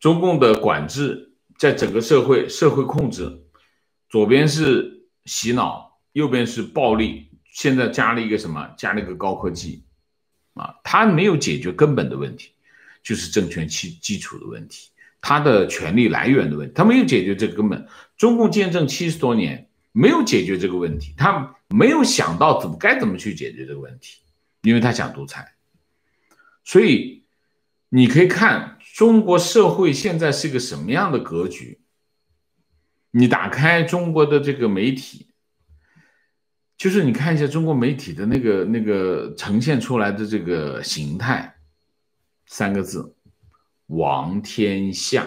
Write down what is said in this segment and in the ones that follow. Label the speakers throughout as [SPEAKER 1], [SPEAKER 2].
[SPEAKER 1] 中共的管制在整个社会控制，左边是洗脑，右边是暴力，现在加了一个什么？加了一个高科技啊，它没有解决根本的问题，就是政权基础的问题，它的权力来源的问题，它没有解决这个根本。中共建政70多年，没有解决这个问题，他没有想到该怎么去解决这个问题，因为他想独裁。所以你可以看中国社会现在是一个什么样的格局。你打开中国的这个媒体，就是你看一下中国媒体的那个呈现出来的这个形态，三个字：王天下。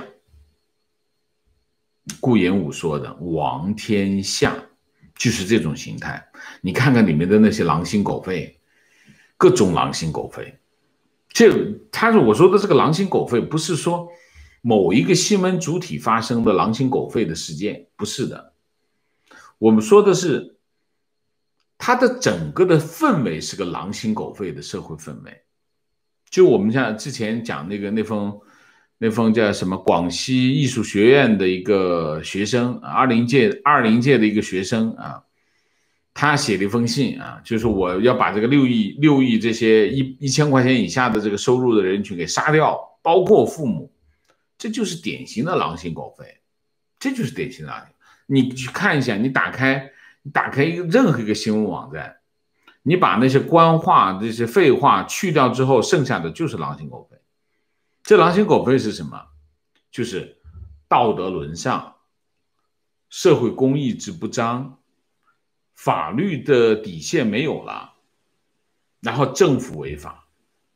[SPEAKER 1] 顾炎武说的王天下就是这种形态。你看看里面的那些狼心狗肺，各种狼心狗肺。我说的这个狼心狗肺，不是说某一个新闻主体发生的狼心狗肺的事件，不是的。我们说的是它的整个的氛围是个狼心狗肺的社会氛围。就我们像之前讲那封叫什么广西艺术学院的一个学生，20届的一个学生啊，他写了一封信啊，就是我要把这个6亿这些1000块钱以下的这个收入的人群给杀掉，包括父母，这就是典型的狼心狗肺，这就是典型的狼心。你去看一下，你打开任何一个新闻网站，你把那些官话这些废话去掉之后，剩下的就是狼心狗肺。这狼心狗肺是什么？就是道德沦丧，社会公义之不彰，法律的底线没有了，然后政府违法，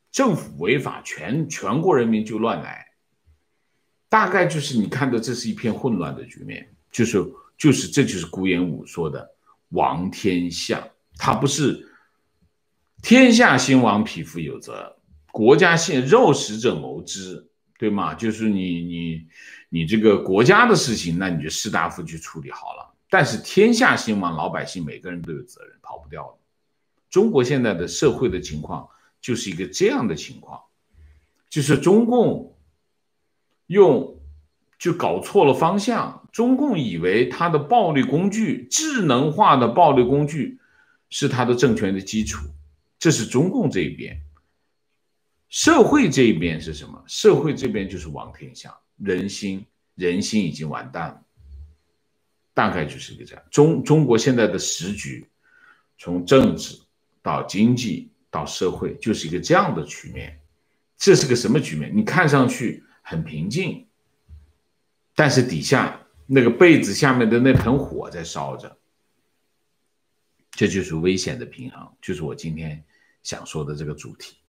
[SPEAKER 1] 全国人民就乱来，大概就是你看的这是一片混乱的局面，这就是顾炎武说的王天下，他不是天下兴亡，匹夫有责。国家兴，肉食者谋之，对吗？就是你这个国家的事情，那你就士大夫去处理好了。但是天下兴亡，老百姓每个人都有责任，跑不掉的。中国现在的社会的情况就是一个这样的情况，就是中共就搞错了方向。中共以为它的暴力工具，智能化的暴力工具是它的政权的基础，这是中共这一边。社会这一边是什么？社会这边就是王天下，人心已经完蛋了，大概就是一个这样。中国现在的时局，从政治到经济到社会，就是一个这样的局面。这是个什么局面？你看上去很平静，但是底下那个被子下面的那盆火在烧着，这就是危险的平衡，就是我今天想说的这个主题。